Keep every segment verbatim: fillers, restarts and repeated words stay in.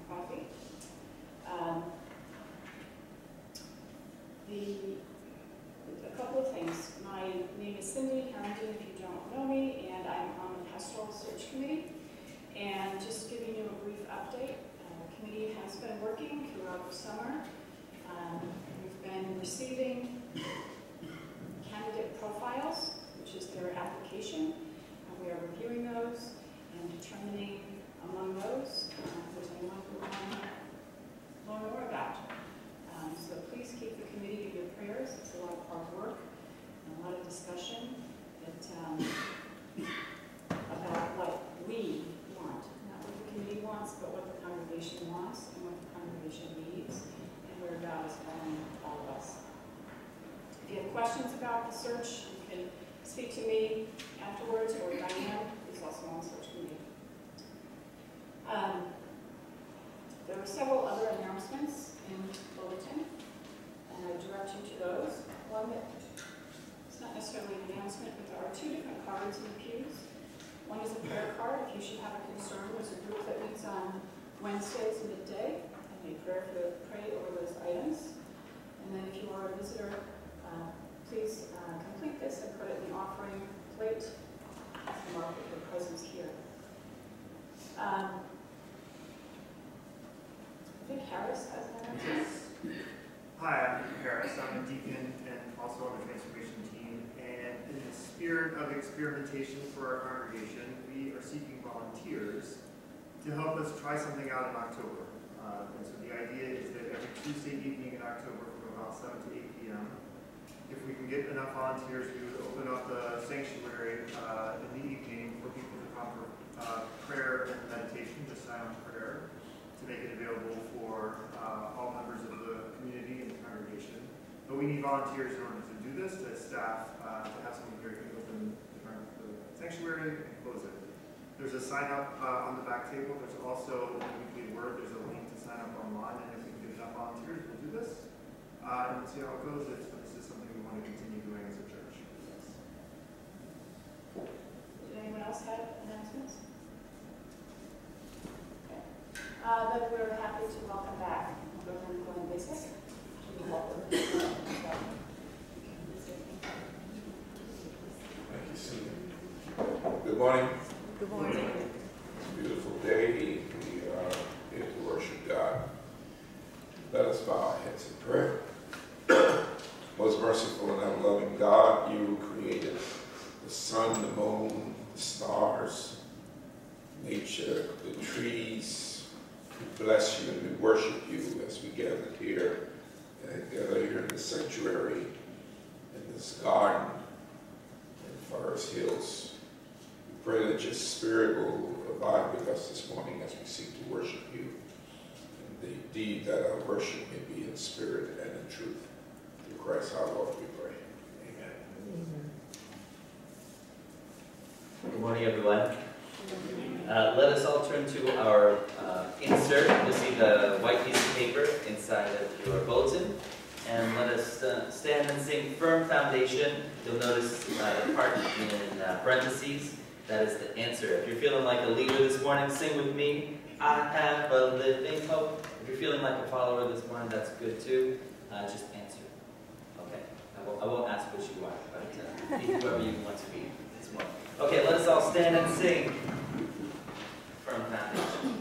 coffee. Um, the, a couple of things. My name is Cindy Harrington, if you don't know me, and I'm on the Pastoral Search Committee. And just giving you a brief update, uh, the committee has been working throughout the summer. Um, we've been receiving candidate profiles, which is their application. And we are reviewing those and determining among those uh, if there's anyone who we want to learn more about. Um, so please keep the committee in your prayers. It's a lot of hard work and a lot of discussion that, um, about what we want. Not what the committee wants, but what the congregation wants and what the congregation needs and where God is calling all of us. If you have questions about the search, you can speak to me afterwards, or Diane, who's also on the search committee. Um, there are several other announcements in the bulletin, and I direct you to those. One that it's not necessarily an announcement, but there are two different cards in the pews. One is a prayer card. If you should have a concern, there's a group that meets on Wednesdays midday, and they pray, for, pray over those items. And then if you are a visitor, uh, please uh, complete this and put it in the offering plate to mark your presence here. Um, I think Harris has an announcement. Hi, I'm Harris. I'm a deacon and also on the transformation team. And in the spirit of experimentation for our congregation, we are seeking volunteers to help us try something out in October. Uh, and so the idea is that every Tuesday evening in October from about seven to eight p m, if we can get enough volunteers, we would open up the sanctuary uh, in the evening for people to come for uh, prayer and meditation, just silent prayer, to make it available for uh, all members of the community and the congregation. But we need volunteers in order to do this, to staff, uh, to have someone here who can open the sanctuary and close it. There's a sign up uh, on the back table. There's also in the weekly word, there's a link to sign up online, and if we can get enough volunteers, we'll do this. Uh, and we'll see how it goes. If this is something we want to continue doing as a church. Yes. Did anyone else have announcements? Okay. Uh, then we're happy to welcome back Reverend Glen Misick. Thank you, Susan. Good morning. Good morning. Beautiful day. We are here to worship God. Let us bow our heads in prayer. Most merciful and loving God, you created the sun, the moon, the stars, nature, the trees. We bless you and we worship you as we gather here. And gather here in the sanctuary, in this garden, in Forest Hills. We pray that your spirit will abide with us this morning as we seek to worship you. And indeed that our worship may be in spirit and in truth. Through Christ our Lord we pray. Amen. Amen. Good morning, everyone. Uh, let us all turn to our uh, insert. You'll see the white piece of paper inside of your bulletin. And let us uh, stand and sing Firm Foundation. You'll notice uh, the part in uh, parentheses. That is the answer. If you're feeling like a leader this morning, sing with me. I have a living hope. If you're feeling like a follower this morning, that's good too. Uh, just answer. Okay. I won't, I won't ask which you are, but uh, be whoever you want to be this morning. Okay, let us all stand and sing Firm Foundation.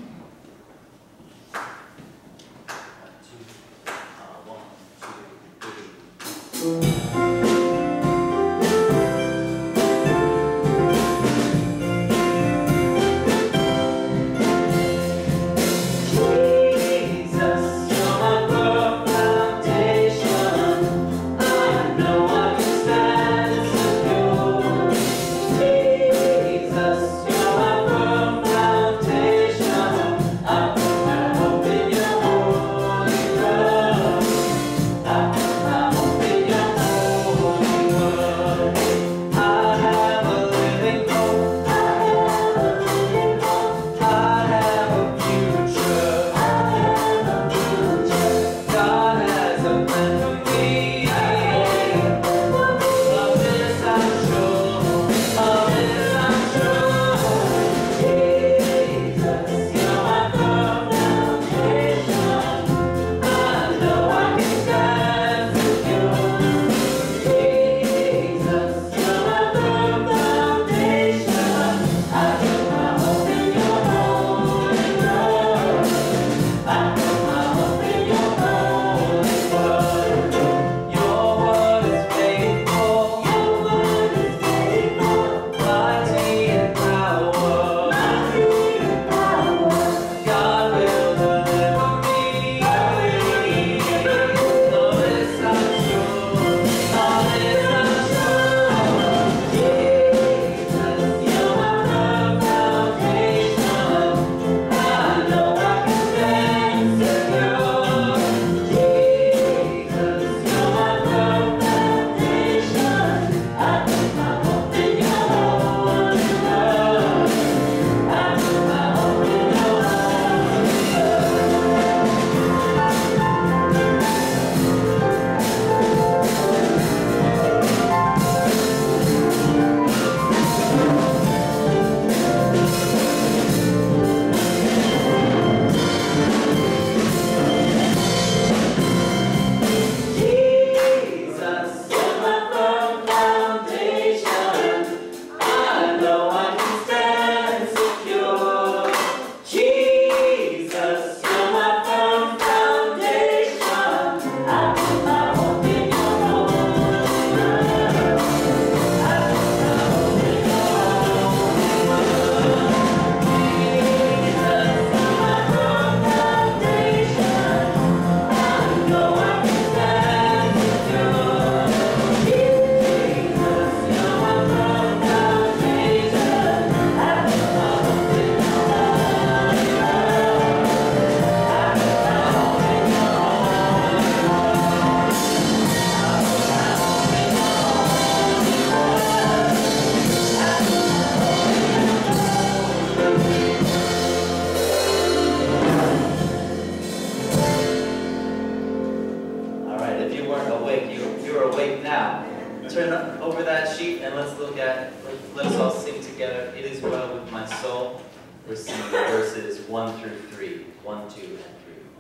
One, two, uh, one, two, three. Jesus, you're my We're singing verses one through three. One, two, and three.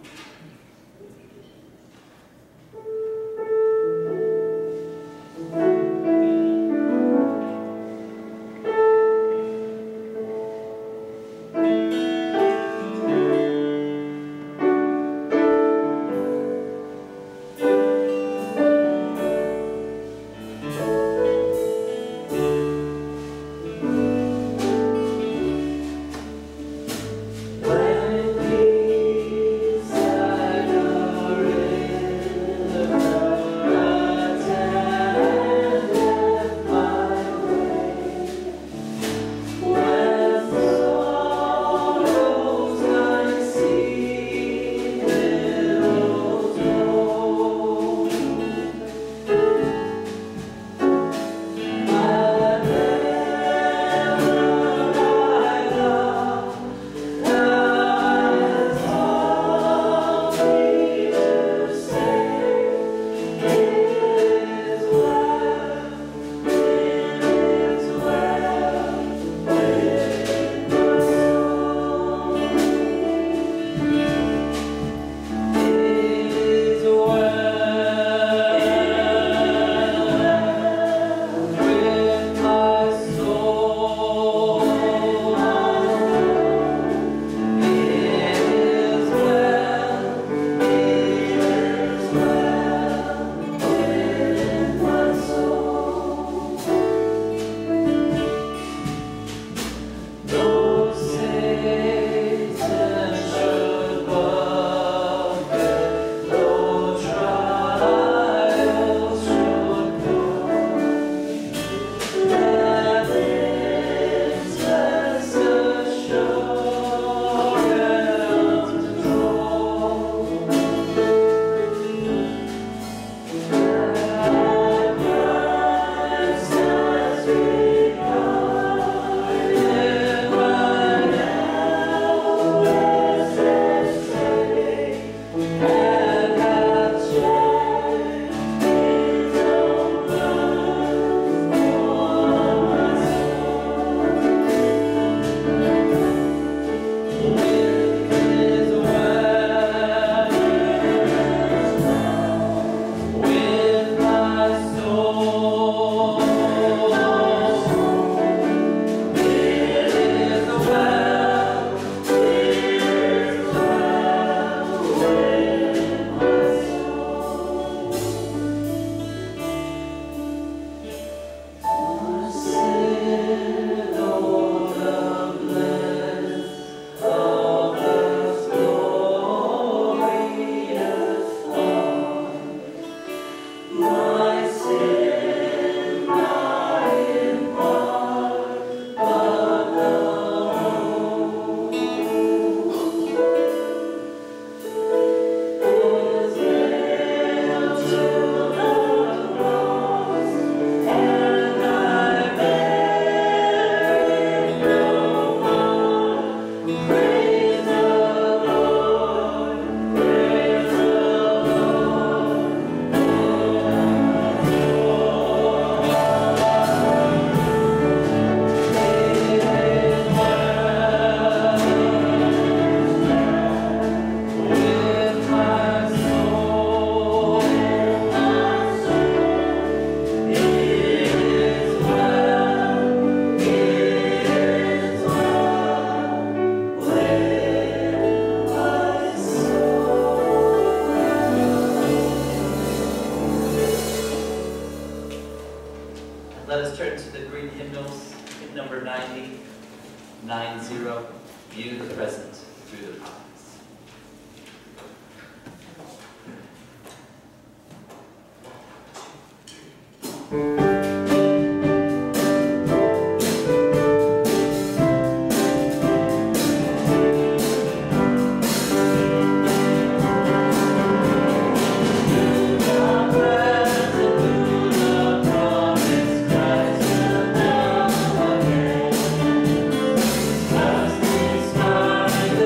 Let us turn to the Greek hymnals, hymn number ninety, nine zero, View the Present Through the Prophets. Just this time.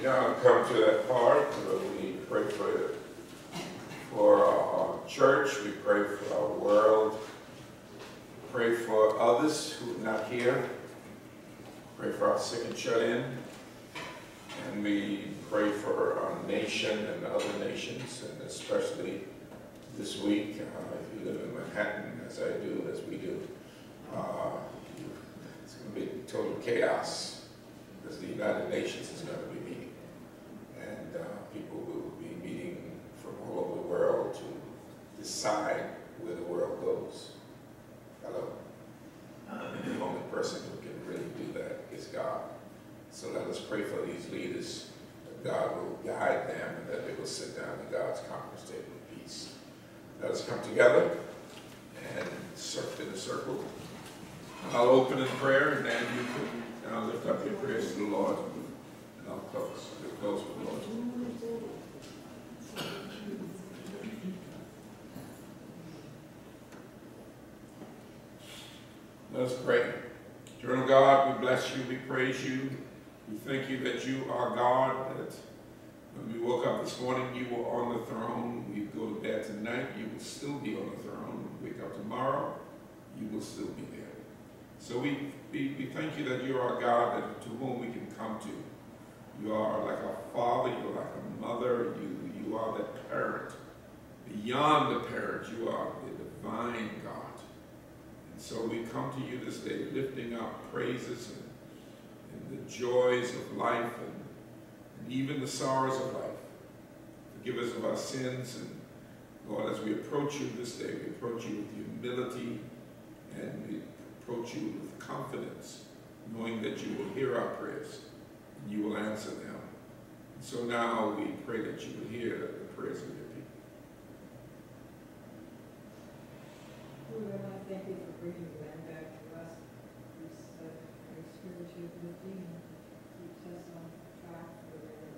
We now come to that part where we pray for, for our church, we pray for our world, pray for others who are not here, pray for our sick and shut in, and we pray for our nation and other nations, and especially this week, uh, if you live in Manhattan, as I do, as we do, uh, it's going to be total chaos, because the United Nations is going to be meeting. And uh, people will be meeting from all over the world to decide where the world goes. Hello? The only person who can really do that is God. So let us pray for these leaders, that God will guide them and that they will sit down at God's conference table of peace. Let us come together and circle in a circle. I'll open in prayer, and then you can uh, lift up your prayers to the Lord. And I'll close. We'll close with the Lord. Let us pray. Eternal God, we bless you, we praise you. We thank you that you are God, that when we woke up this morning, you were on the throne. We go to bed tonight, you will still be on the throne. We wake up tomorrow, you will still be there. So we, we, we thank you that you are a God that, to whom we can come to. You are like a father, you are like a mother, you, you are that parent. Beyond the parent, you are the divine God. And so we come to you this day lifting up praises and, and the joys of life and, and even the sorrows of life. Forgive us of our sins, and Lord, as we approach you this day, we approach you with humility, and we approach you with confidence, knowing that you will hear our prayers and you will answer them. And so now we pray that you will hear the prayers of your people. Lord, I thank you for bringing Glen back to us. He's uh, very spiritually gifting and keeps us on track for the